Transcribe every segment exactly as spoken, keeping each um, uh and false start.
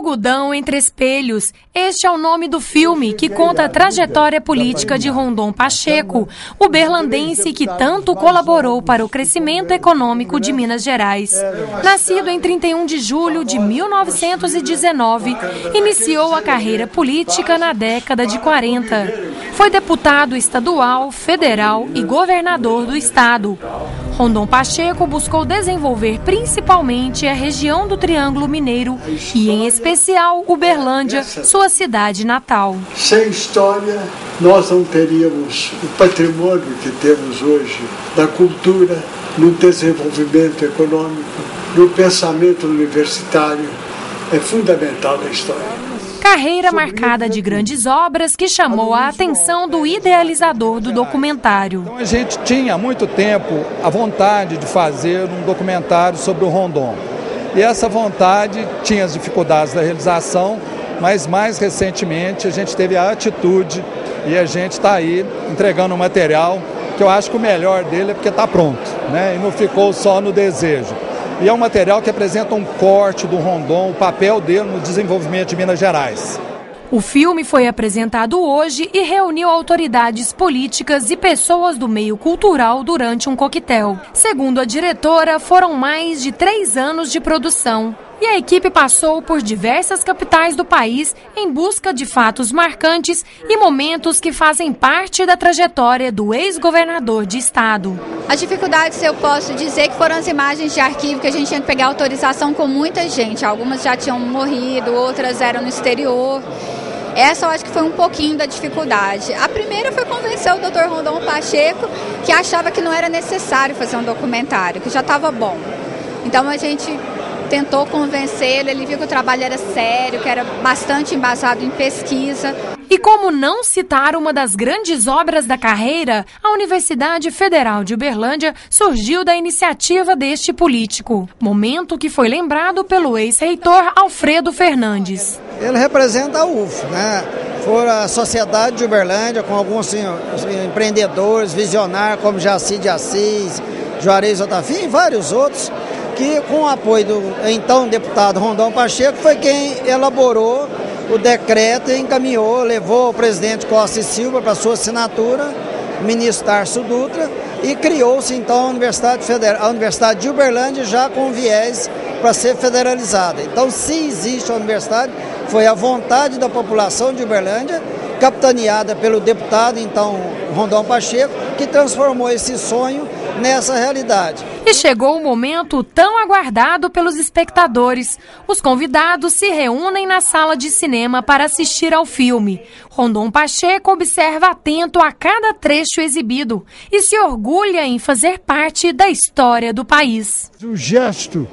Algodão entre Espelhos. Este é o nome do filme que conta a trajetória política de Rondon Pacheco, o berlandense que tanto colaborou para o crescimento econômico de Minas Gerais. Nascido em trinta e um de julho de mil novecentos e dezenove, iniciou a carreira política na década de quarenta. Foi deputado estadual, federal e governador do estado. Rondon Pacheco buscou desenvolver principalmente a região do Triângulo Mineiro e, em especial, Uberlândia, sua cidade natal. Sem história, nós não teríamos o patrimônio que temos hoje da cultura, no desenvolvimento econômico, no pensamento universitário. É fundamental a história. Carreira marcada de grandes obras que chamou a atenção do idealizador do documentário. Então a gente tinha há muito tempo a vontade de fazer um documentário sobre o Rondon. E essa vontade tinha as dificuldades da realização, mas mais recentemente a gente teve a atitude e a gente está aí entregando um material que eu acho que o melhor dele é porque está pronto, né? E não ficou só no desejo. E é um material que apresenta um corte do Rondon, o papel dele no desenvolvimento de Minas Gerais. O filme foi apresentado hoje e reuniu autoridades políticas e pessoas do meio cultural durante um coquetel. Segundo a diretora, foram mais de três anos de produção. E a equipe passou por diversas capitais do país em busca de fatos marcantes e momentos que fazem parte da trajetória do ex-governador de estado. As dificuldades, eu posso dizer, que foram as imagens de arquivo que a gente tinha que pegar autorização com muita gente. Algumas já tinham morrido, outras eram no exterior. Essa eu acho que foi um pouquinho da dificuldade. A primeira foi convencer o doutor Rondon Pacheco que achava que não era necessário fazer um documentário, que já estava bom. Então a gente tentou convencê-lo, ele viu que o trabalho era sério, que era bastante embasado em pesquisa. E como não citar uma das grandes obras da carreira, a Universidade Federal de Uberlândia surgiu da iniciativa deste político. Momento que foi lembrado pelo ex-reitor Alfredo Fernandes. Ele representa a U F, né? Foi a Sociedade de Uberlândia, com alguns assim, empreendedores, visionários, como Jaci de Assis, Juarez Otafim e vários outros, que com o apoio do então deputado Rondon Pacheco foi quem elaborou o decreto e encaminhou, levou o presidente Costa e Silva para sua assinatura, o ministro Tarso Dutra, e criou-se então a Universidade Federal, a Universidade de Uberlândia já com viés para ser federalizada. Então, se existe a universidade, foi a vontade da população de Uberlândia, capitaneada pelo deputado então Rondon Pacheco, que transformou esse sonho nessa realidade. E chegou o momento tão aguardado pelos espectadores. Os convidados se reúnem na sala de cinema para assistir ao filme. Rondon Pacheco observa atento a cada trecho exibido e se orgulha em fazer parte da história do país. O gesto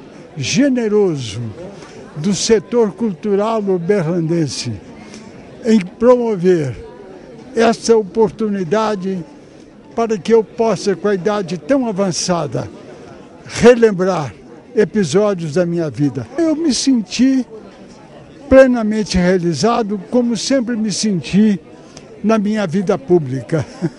generoso do setor cultural uberlandense em promover essa oportunidade para que eu possa, com a idade tão avançada, relembrar episódios da minha vida. Eu me senti plenamente realizado, como sempre me senti na minha vida pública.